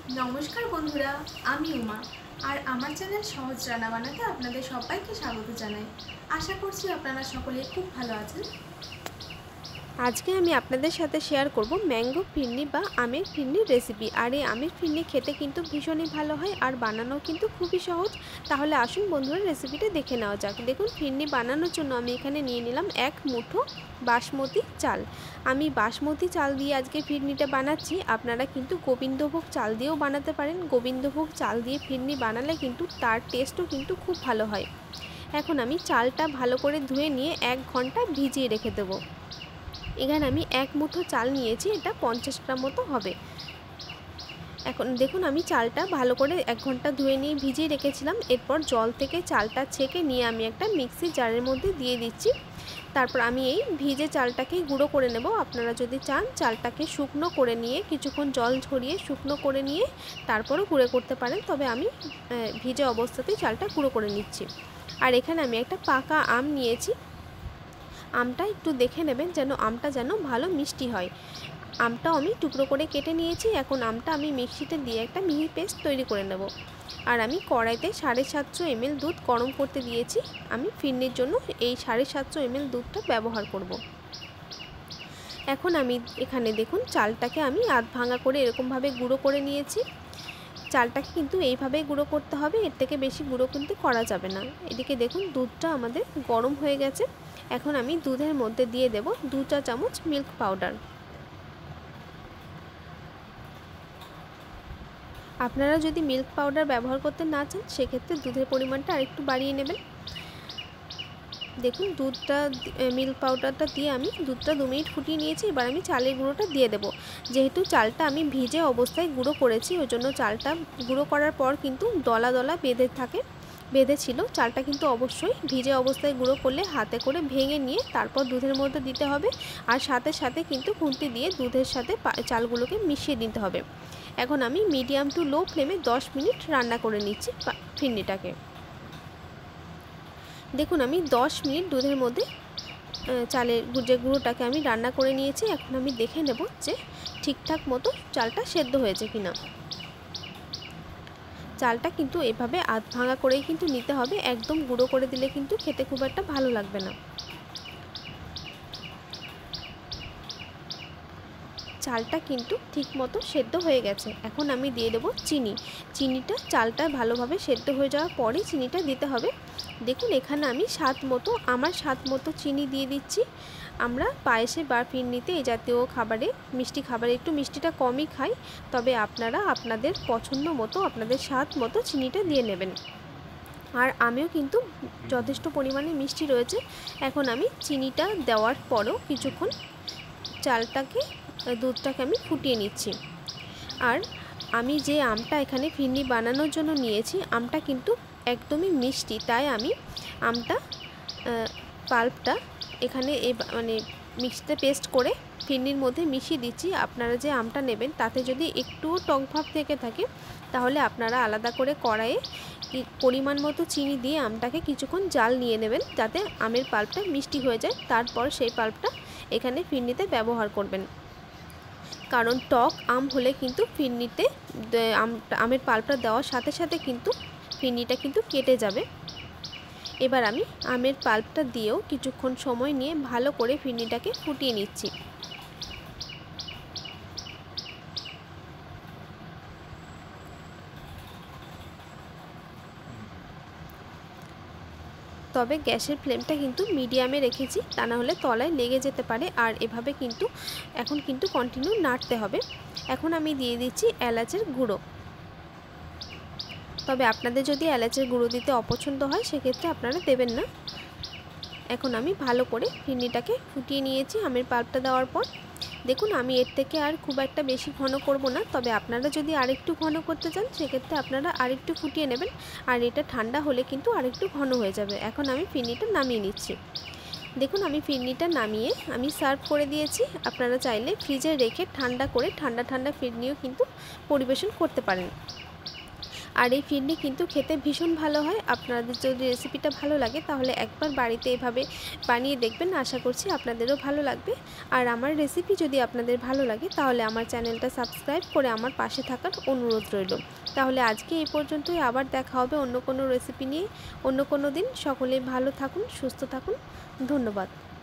नमस्कार बंधुरा आमी उमा और आमार चैनल सहज रान्ना बानाते आपनादेर सबाइके स्वागत जानाई। आशा करछि आपनारा सकले खूब भालो आछेन। आज के आमी आपनादेर साथे शेयर करब मैंगो फिरनी बा आमेर फिरनिर रेसिपि। और ये आमेर फिरनी खेते किन्तु भीषणই भालो हय और बानानो किन्तु खूबই सहज। ताहले आसुन बंधुरा रेसिपिटा देखे नेওয়া যাক। देखुन फिरनी बानानोर जोन्नो आमी एखाने निये निलाम एक मुठो बासमती चाल। आमी बासमती चाल दिए आज के फिरनीटा बानाচ্ছি। आपनारा किन्तु गोविंदभोग चाल दिएও बानाते पारेन। गोविंदभोग चाल दिए फिरनी बानाले किन्तु तार टेस्टও किन्तु खूब भालो हय। এখন আমি চালটা ভালো করে ধুয়ে নিয়ে 1 ঘন্টা ভিজিয়ে রেখে দেব। এখানে আমি এক মুঠো চাল নিয়েছি, এটা 50 গ্রাম মতো হবে। এখন দেখুন আমি চালটা ভালো করে 1 ঘন্টা ধুয়ে নিয়ে ভিজিয়ে রেখেছিলাম। এরপর জল থেকে চালটা ছেঁকে নিয়ে আমি একটা মিক্সি জারের মধ্যে দিয়ে দিচ্ছি। তারপর আমি এই ভিজে চালটাকে গুঁড়ো করে নেব। আপনারা যদি চান চালটাকে শুকনো করে নিয়ে কিছুক্ষণ জল ঝরিয়ে শুকনো করে নিয়ে তারপরও গুঁড়ো করতে পারেন, তবে আমি ভিজে অবস্থাতেই চালটা গুঁড়ো করে নিচ্ছি। আর এখানে আমি একটা পাকা আম নিয়েছি। আমটা একটু দেখে নেবেন যেন আমটা যেন ভালো মিষ্টি হয়। আমটাও আমি টুকরো করে কেটে নিয়েছি। এখন আমটা আমি মিক্সিতে দিয়ে একটা মিহি পেস্ট তৈরি করে নেব। আর আমি কড়াইতে 750 ml দুধ গরম করতে দিয়েছি। আমি ফিরনির জন্য এই 750 ml দুধটা ব্যবহার করব। এখন আমি এখানে দেখুন চালটাকে আমি আধ ভাঙা করে এরকমভাবে গুঁড়ো করে নিয়েছি। চালটাকে কিন্তু এইভাবেই গুঁড়ো করতে হবে, এর থেকে বেশি গুঁড়ো কিন্তু করা যাবে না। এদিকে দেখুন দুধটা আমাদের গরম হয়ে গেছে। এখন আমি দুধের মধ্যে দিয়ে দেব 2 চা চামচ মিল্ক পাউডার। আপনারা যদি মিল্ক পাউডার ব্যবহার করতে না চান সেক্ষেত্রে দুধের পরিমাণটা আরেকটু বাড়িয়ে নেবেন। দেখুন দুধটা মিল্ক পাউডারটা দিয়ে আমি দুধটা 2 মিনিট ফুটিয়ে নিয়েছি। এবার আমি চালের গুঁড়োটা দিয়ে দেব। যেহেতু চালটা আমি ভিজে অবস্থায় গুঁড়ো করেছি ওই জন্য চালটা গুঁড়ো করার পর কিন্তু দলা দলা বেঁধে ছিল। চালটা কিন্তু অবশ্যই ভিজে অবস্থায় গুঁড়ো করলে হাতে করে ভেঙে নিয়ে তারপর দুধের মধ্যে দিতে হবে। আর সাথে সাথে কিন্তু খুন্তি দিয়ে দুধের সাথে চালগুলোকে মিশিয়ে দিতে হবে। এখন আমি মিডিয়াম টু লো ফ্লেমে 10 মিনিট রান্না করে নিচ্ছি ফিরনিটাকে। দেখুন আমি 10 মিনিট দুধের মধ্যে চালের যে গুঁড়োটাকে আমি রান্না করে নিয়েছি। এখন আমি দেখে নেব যে ঠিকঠাক মতো চালটা সেদ্ধ হয়েছে কিনা। চালটা কিন্তু এভাবে আধ ভাঙা করেই কিন্তু নিতে হবে, একদম গুঁড়ো করে দিলে কিন্তু খেতে খুব একটা ভালো লাগবে না। চালটা কিন্তু ঠিকমতো সেদ্ধ হয়ে গেছে। এখন আমি দিয়ে দেব চিনি। চিনিটা চালটা ভালোভাবে সেদ্ধ হয়ে যাওয়ার পরেই চিনিটা দিতে হবে। দেখুন এখানে আমি আমার স্বাদ মতো চিনি দিয়ে দিচ্ছি। আমরা পায়েসে বা ফিরনিতে এই জাতীয় খাবারে মিষ্টি খাবারে একটু মিষ্টিটা কমই খাই, তবে আপনারা আপনাদের পছন্দ মতো আপনাদের স্বাদ মতো চিনিটা দিয়ে নেবেন। আর আমিও কিন্তু যথেষ্ট পরিমাণে মিষ্টি রয়েছে। এখন আমি চিনিটা দেওয়ার পরও কিছুক্ষণ দুধটাকে আমি ফুটিয়ে নিচ্ছি। আর আমি যে আমটা এখানে ফিরনি বানানোর জন্য নিয়েছি আমটা কিন্তু একদমই মিষ্টি, তাই আমি আমটা পাল্পটা এখানে মিক্সিতে পেস্ট করে ফিরনির মধ্যে মিশিয়ে দিচ্ছি। আপনারা যে আমটা নেবেন তাতে যদি একটুও টক ভাব থেকে থাকে তাহলে আপনারা আলাদা করে কড়াইয়ে পরিমাণ মতো চিনি দিয়ে আমটাকে কিছুক্ষণ জাল নিয়ে নেবেন যাতে আমের পাল্পটা মিষ্টি হয়ে যায়। তারপর সেই পাল্পটা এখানে ফিরনিতে ব্যবহার করবেন, কারণ টক আম হলে কিন্তু ফিরনিতে আমের পাল্পটা দেওয়ার সাথে সাথে কিন্তু ফিরনিটা কিন্তু কেটে যাবে। এবার আমি আমের পাল্পটা দিয়েও কিছুক্ষণ সময় নিয়ে ভালো করে ফিরনিটাকে ফুটিয়ে নিচ্ছি। তবে গ্যাসের ফ্লেমটা কিন্তু মিডিয়ামে রেখেছি, তা না হলে তলায় লেগে যেতে পারে। আর এভাবে কিন্তু এখন কিন্তু কন্টিনিউ নাড়তে হবে। এখন আমি দিয়ে দিচ্ছি এলাচের গুঁড়ো। তবে আপনাদের যদি এলাচের গুঁড়ো দিতে অপছন্দ হয় সেক্ষেত্রে আপনারা দেবেন না। এখন আমি ভালো করে ফিরনিটাকে ফুটিয়ে নিয়েছি আমের পাল্পটা দেওয়ার পর। দেখুন আমি এর থেকে আর খুব একটা বেশি ঘন করব না, তবে আপনারা যদি আরেকটু ঘন করতে চান সেক্ষেত্রে আপনারা আরেকটু ফুটিয়ে নেবেন। আর এটা ঠান্ডা হলে কিন্তু আরেকটু ঘন হয়ে যাবে। এখন আমি ফিরনিটা নামিয়ে নিচ্ছি। দেখুন আমি ফিরনিটা নামিয়ে আমি সার্ভ করে দিয়েছি। আপনারা চাইলে ফ্রিজে রেখে ঠান্ডা করে ঠান্ডা ফিরনিও কিন্তু পরিবেশন করতে পারেন। আর এই ফিরনি কিন্তু খেতে ভীষণ ভালো হয়। আপনাদের যদি রেসিপিটা ভালো লাগে তাহলে একবার বাড়িতে এভাবে বানিয়ে দেখবেন, আশা করছি আপনাদেরও ভালো লাগবে। আর আমার রেসিপি যদি আপনাদের ভালো লাগে তাহলে আমার চ্যানেলটা সাবস্ক্রাইব করে আমার পাশে থাকার অনুরোধ রইল। তাহলে আজকে এই পর্যন্তই, আবার দেখা হবে অন্য কোনো রেসিপি নিয়ে অন্য কোনো দিন। সকলে ভালো থাকুন, সুস্থ থাকুন, ধন্যবাদ।